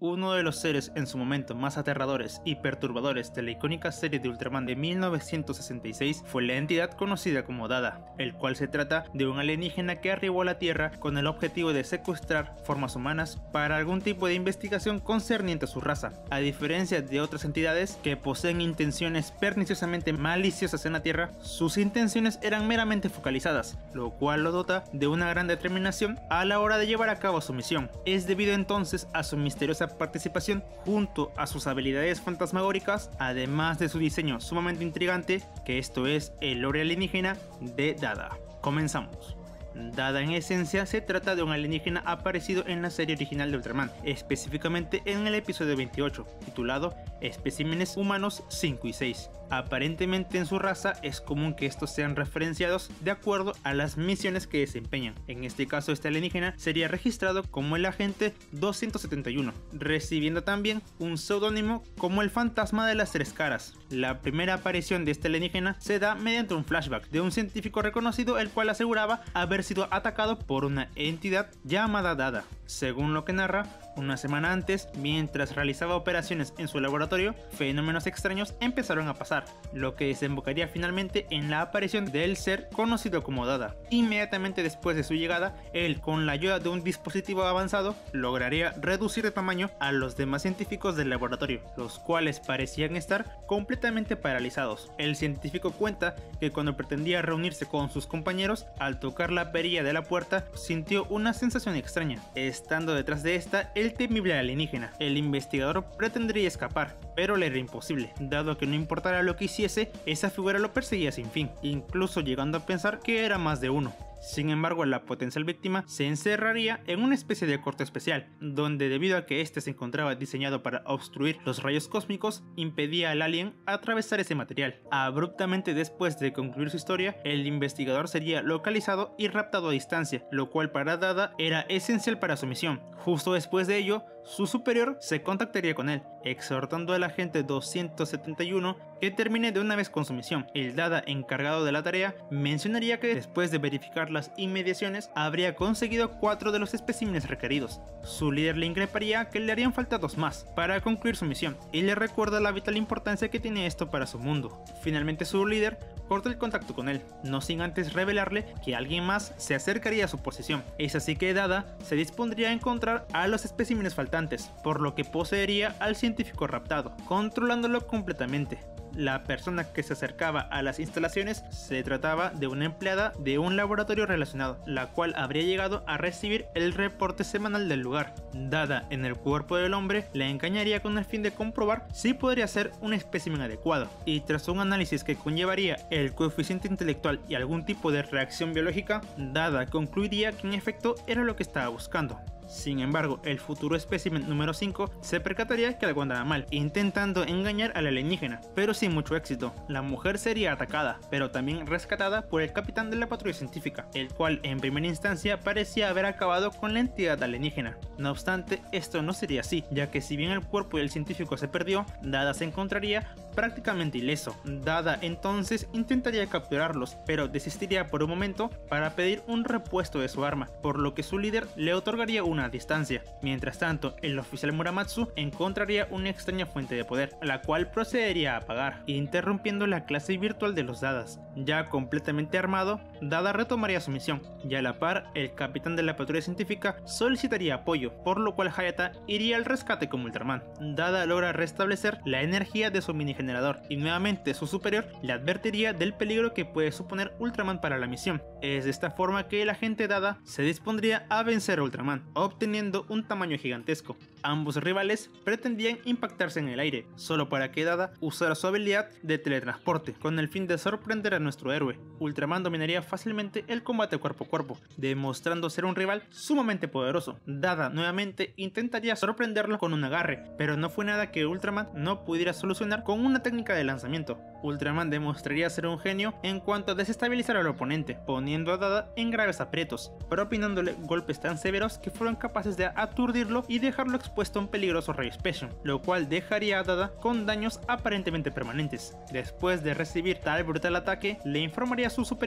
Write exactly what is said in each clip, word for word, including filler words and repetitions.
Uno de los seres en su momento más aterradores y perturbadores de la icónica serie de Ultraman de mil novecientos sesenta y seis fue la entidad conocida como Dada, el cual se trata de un alienígena que arribó a la Tierra con el objetivo de secuestrar formas humanas para algún tipo de investigación concerniente a su raza. A diferencia de otras entidades que poseen intenciones perniciosamente maliciosas en la Tierra, sus intenciones eran meramente focalizadas, lo cual lo dota de una gran determinación a la hora de llevar a cabo su misión. Es debido entonces a su misteriosa participación junto a sus habilidades fantasmagóricas, además de su diseño sumamente intrigante, que esto es el lore alienígena de Dada. Comenzamos. Dada en esencia se trata de un alienígena aparecido en la serie original de Ultraman, específicamente en el episodio veintiocho, titulado Especímenes Humanos cinco y seis. Aparentemente en su raza es común que estos sean referenciados de acuerdo a las misiones que desempeñan. En este caso este alienígena sería registrado como el agente doscientos setenta y uno, recibiendo también un seudónimo como el fantasma de las tres caras. La primera aparición de este alienígena se da mediante un flashback de un científico reconocido, el cual aseguraba haber sido atacado por una entidad llamada Dada. Según lo que narra, una semana antes, mientras realizaba operaciones en su laboratorio, fenómenos extraños empezaron a pasar, lo que desembocaría finalmente en la aparición del ser conocido como Dada. Inmediatamente después de su llegada, él, con la ayuda de un dispositivo avanzado, lograría reducir de tamaño a los demás científicos del laboratorio, los cuales parecían estar completamente paralizados. El científico cuenta que cuando pretendía reunirse con sus compañeros, al tocar la perilla de la puerta, sintió una sensación extraña. Estando detrás de esta, el temible alienígena. El investigador pretendería escapar, pero le era imposible, dado que no importara lo que hiciese, esa figura lo perseguía sin fin, incluso llegando a pensar que era más de uno. Sin embargo, la potencial víctima se encerraría en una especie de corte especial, donde debido a que este se encontraba diseñado para obstruir los rayos cósmicos, impedía al alien atravesar ese material. Abruptamente después de concluir su historia, el investigador sería localizado y raptado a distancia, lo cual para Dada era esencial para su misión. Justo después de ello, su superior se contactaría con él, exhortando al agente doscientos setenta y uno que termine de una vez con su misión. El Dada encargado de la tarea mencionaría que después de verificar las inmediaciones habría conseguido cuatro de los especímenes requeridos. Su líder le increparía que le harían falta dos más para concluir su misión y le recuerda la vital importancia que tiene esto para su mundo. Finalmente su líder corta el contacto con él, no sin antes revelarle que alguien más se acercaría a su posición. Es así que Dada se dispondría a encontrar a los especímenes faltantes, por lo que poseería al científico raptado, controlándolo completamente. La persona que se acercaba a las instalaciones se trataba de una empleada de un laboratorio relacionado, la cual habría llegado a recibir el reporte semanal del lugar. Dada en el cuerpo del hombre, la engañaría con el fin de comprobar si podría ser un espécimen adecuado, y tras un análisis que conllevaría el coeficiente intelectual y algún tipo de reacción biológica, Dada concluiría que en efecto era lo que estaba buscando. Sin embargo, el futuro espécimen número cinco se percataría que algo andaba mal, intentando engañar al alienígena, pero sin mucho éxito. La mujer sería atacada, pero también rescatada por el capitán de la patrulla científica, el cual en primera instancia parecía haber acabado con la entidad alienígena. No obstante, esto no sería así, ya que si bien el cuerpo del científico se perdió, Dada se encontraría prácticamente ileso. Dada entonces intentaría capturarlos, pero desistiría por un momento para pedir un repuesto de su arma, por lo que su líder le otorgaría una distancia. Mientras tanto, el oficial Muramatsu encontraría una extraña fuente de poder, la cual procedería a apagar, interrumpiendo la clase virtual de los Dadas. Ya completamente armado, Dada retomaría su misión, y a la par, el capitán de la patrulla científica solicitaría apoyo, por lo cual Hayata iría al rescate como Ultraman. Dada logra restablecer la energía de su mini generador, y nuevamente su superior le advertiría del peligro que puede suponer Ultraman para la misión. Es de esta forma que el agente Dada se dispondría a vencer a Ultraman, obteniendo un tamaño gigantesco. Ambos rivales pretendían impactarse en el aire, solo para que Dada usara su habilidad de teletransporte, con el fin de sorprender a nuestro héroe. Ultraman dominaría fácilmente el combate cuerpo a cuerpo, demostrando ser un rival sumamente poderoso. Dada nuevamente intentaría sorprenderlo con un agarre, pero no fue nada que Ultraman no pudiera solucionar con una técnica de lanzamiento. Ultraman demostraría ser un genio en cuanto a desestabilizar al oponente, poniendo a Dada en graves aprietos, propinándole golpes tan severos que fueron capaces de aturdirlo y dejarlo expuesto a un peligroso rayo Special, lo cual dejaría a Dada con daños aparentemente permanentes. Después de recibir tal brutal ataque, le informaría a su superior que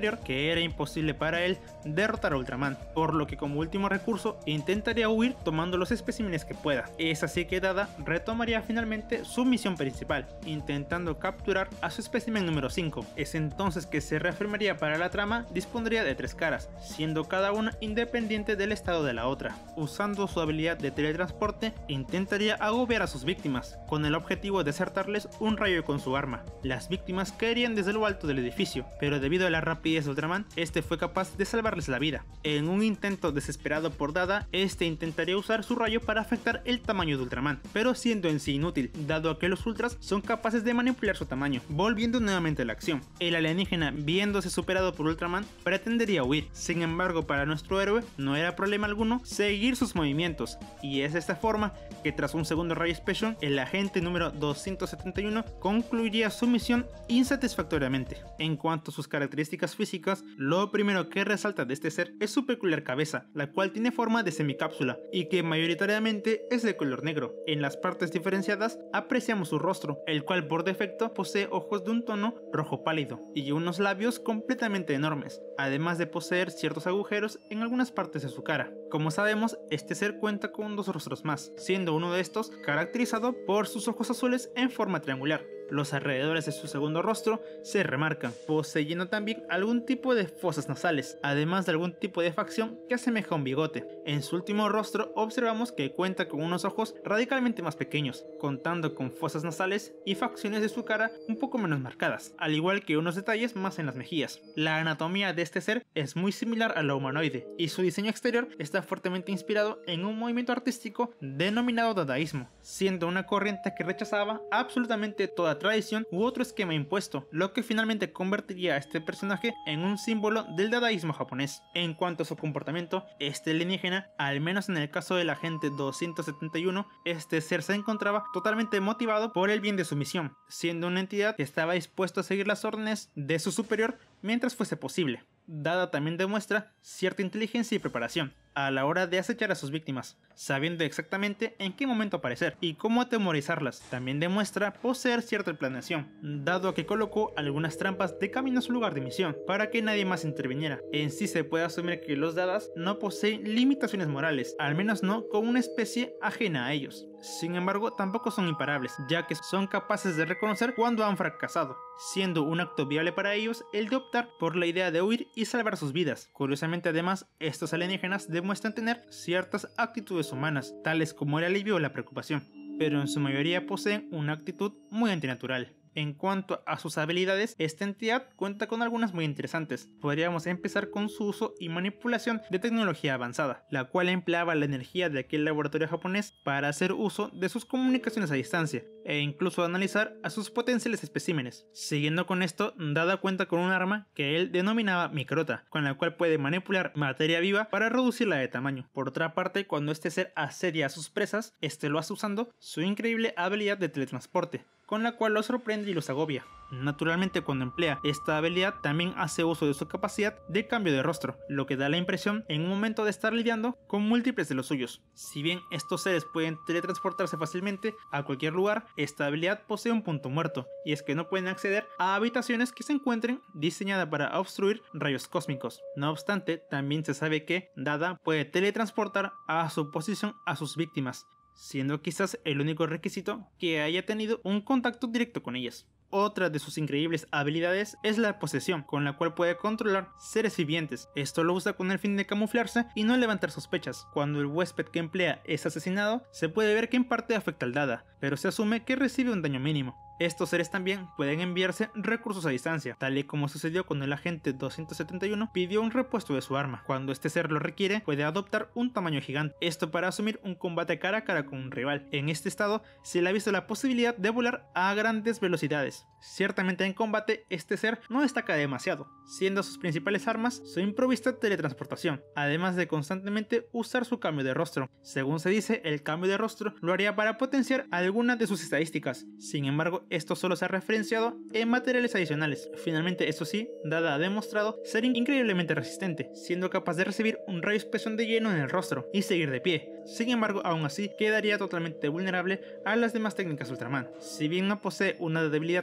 que era imposible para él derrotar a Ultraman, por lo que como último recurso intentaría huir tomando los especímenes que pueda. Es así que Dada retomaría finalmente su misión principal, intentando capturar a su espécimen número cinco. Es entonces que se reafirmaría para la trama dispondría de tres caras, siendo cada una independiente del estado de la otra. Usando su habilidad de teletransporte, intentaría agobiar a sus víctimas, con el objetivo de acertarles un rayo con su arma. Las víctimas caerían desde lo alto del edificio, pero debido a la rapidez de Ultraman, este fue capaz de salvarles la vida. En un intento desesperado por Dada, este intentaría usar su rayo para afectar el tamaño de Ultraman, pero siendo en sí inútil, dado a que los Ultras son capaces de manipular su tamaño. Volviendo nuevamente a la acción, el alienígena, viéndose superado por Ultraman, pretendería huir. Sin embargo, para nuestro héroe no era problema alguno seguir sus movimientos, y es de esta forma que tras un segundo rayo Special, el agente número doscientos setenta y uno concluiría su misión insatisfactoriamente. En cuanto a sus características físicas, lo primero que resalta de este ser es su peculiar cabeza, la cual tiene forma de semicápsula y que mayoritariamente es de color negro. En las partes diferenciadas apreciamos su rostro, el cual por defecto posee ojos de un tono rojo pálido y unos labios completamente enormes, además de poseer ciertos agujeros en algunas partes de su cara. Como sabemos, este ser cuenta con dos rostros más, siendo uno de estos caracterizado por sus ojos azules en forma triangular. Los alrededores de su segundo rostro se remarcan, poseyendo también algún tipo de fosas nasales, además de algún tipo de facción que asemeja a un bigote. En su último rostro observamos que cuenta con unos ojos radicalmente más pequeños, contando con fosas nasales y facciones de su cara un poco menos marcadas, al igual que unos detalles más en las mejillas. La anatomía de este ser es muy similar a la humanoide, y su diseño exterior está fuertemente inspirado en un movimiento artístico denominado dadaísmo, siendo una corriente que rechazaba absolutamente toda tradición u otro esquema impuesto, lo que finalmente convertiría a este personaje en un símbolo del dadaísmo japonés. En cuanto a su comportamiento, este alienígena, al menos en el caso del agente doscientos setenta y uno, este ser se encontraba totalmente motivado por el bien de su misión, siendo una entidad que estaba dispuesto a seguir las órdenes de su superior mientras fuese posible. Dada también demuestra cierta inteligencia y preparación a la hora de acechar a sus víctimas, sabiendo exactamente en qué momento aparecer y cómo atemorizarlas. También demuestra poseer cierta planeación, dado a que colocó algunas trampas de camino a su lugar de misión para que nadie más interviniera. En sí se puede asumir que los Dadas no poseen limitaciones morales, al menos no con una especie ajena a ellos. Sin embargo, tampoco son imparables, ya que son capaces de reconocer cuando han fracasado, siendo un acto viable para ellos el de optar por la idea de huir y salvar sus vidas. Curiosamente, además, estos alienígenas demuestran tener ciertas actitudes humanas, tales como el alivio o la preocupación, pero en su mayoría poseen una actitud muy antinatural. En cuanto a sus habilidades, esta entidad cuenta con algunas muy interesantes. Podríamos empezar con su uso y manipulación de tecnología avanzada, la cual empleaba la energía de aquel laboratorio japonés para hacer uso de sus comunicaciones a distancia e incluso analizar a sus potenciales especímenes. Siguiendo con esto, Dada cuenta con un arma que él denominaba Microta, con la cual puede manipular materia viva para reducirla de tamaño. Por otra parte, cuando este ser asedia a sus presas, este lo hace usando su increíble habilidad de teletransporte, con la cual los sorprende y los agobia. Naturalmente, cuando emplea esta habilidad también hace uso de su capacidad de cambio de rostro, lo que da la impresión en un momento de estar lidiando con múltiples de los suyos. Si bien estos seres pueden teletransportarse fácilmente a cualquier lugar, esta habilidad posee un punto muerto, y es que no pueden acceder a habitaciones que se encuentren diseñadas para obstruir rayos cósmicos. No obstante, también se sabe que Dada puede teletransportar a su posición a sus víctimas, siendo quizás el único requisito que haya tenido un contacto directo con ellas. Otra de sus increíbles habilidades es la posesión, con la cual puede controlar seres vivientes. Esto lo usa con el fin de camuflarse y no levantar sospechas. Cuando el huésped que emplea es asesinado, se puede ver que en parte afecta al Dada, pero se asume que recibe un daño mínimo. Estos seres también pueden enviarse recursos a distancia, tal y como sucedió cuando el agente doscientos setenta y uno pidió un repuesto de su arma. Cuando este ser lo requiere, puede adoptar un tamaño gigante, esto para asumir un combate cara a cara con un rival. En este estado se le ha visto la posibilidad de volar a grandes velocidades. Ciertamente en combate este ser no destaca demasiado, siendo sus principales armas su improvista teletransportación, además de constantemente usar su cambio de rostro. Según se dice, el cambio de rostro lo haría para potenciar algunas de sus estadísticas. Sin embargo, esto solo se ha referenciado en materiales adicionales. Finalmente, eso sí, Dada ha demostrado ser increíblemente resistente, siendo capaz de recibir un rayo expresión de lleno en el rostro y seguir de pie. Sin embargo, aún así, quedaría totalmente vulnerable a las demás técnicas Ultraman. Si bien no posee una debilidad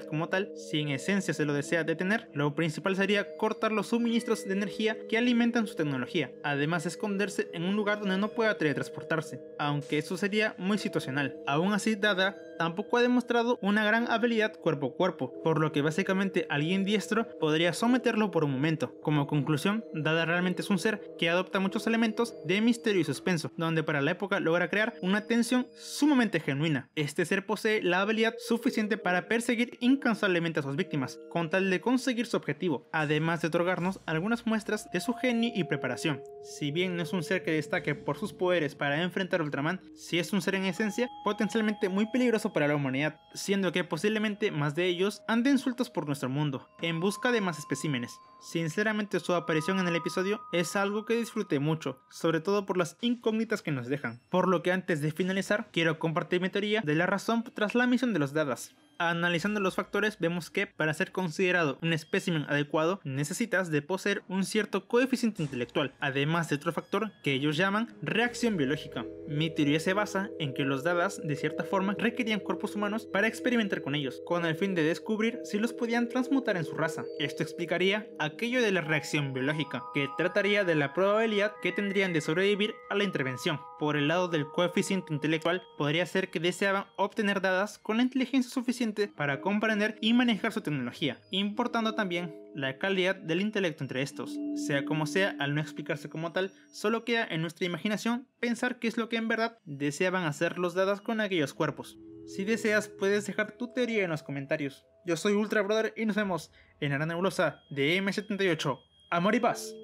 habilidad como tal, si en esencia se lo desea detener, lo principal sería cortar los suministros de energía que alimentan su tecnología, además de esconderse en un lugar donde no pueda teletransportarse, aunque eso sería muy situacional. Aún así, Dada tampoco ha demostrado una gran habilidad cuerpo a cuerpo, por lo que básicamente alguien diestro podría someterlo por un momento. Como conclusión, Dada realmente es un ser que adopta muchos elementos de misterio y suspenso, donde para la época logra crear una tensión sumamente genuina. Este ser posee la habilidad suficiente para perseguir incansablemente a sus víctimas, con tal de conseguir su objetivo, además de otorgarnos algunas muestras de su genio y preparación. Si bien no es un ser que destaque por sus poderes para enfrentar a Ultraman, sí es un ser en esencia potencialmente muy peligroso para la humanidad, siendo que posiblemente más de ellos anden sueltos por nuestro mundo, en busca de más especímenes. Sinceramente, su aparición en el episodio es algo que disfruté mucho, sobre todo por las incógnitas que nos dejan. Por lo que antes de finalizar, quiero compartir mi teoría de la razón tras la misión de los Dadas. Analizando los factores, vemos que para ser considerado un espécimen adecuado necesitas de poseer un cierto coeficiente intelectual, además de otro factor que ellos llaman reacción biológica. Mi teoría se basa en que los Dadas de cierta forma requerían cuerpos humanos para experimentar con ellos, con el fin de descubrir si los podían transmutar en su raza. Esto explicaría aquello de la reacción biológica, que trataría de la probabilidad que tendrían de sobrevivir a la intervención. Por el lado del coeficiente intelectual, podría ser que deseaban obtener Dadas con la inteligencia suficiente para comprender y manejar su tecnología, importando también la calidad del intelecto entre estos. Sea como sea, al no explicarse como tal, solo queda en nuestra imaginación pensar qué es lo que en verdad deseaban hacer los Dadas con aquellos cuerpos. Si deseas, puedes dejar tu teoría en los comentarios. Yo soy Ultra Brother y nos vemos en la nebulosa de M setenta y ocho. Amor y paz.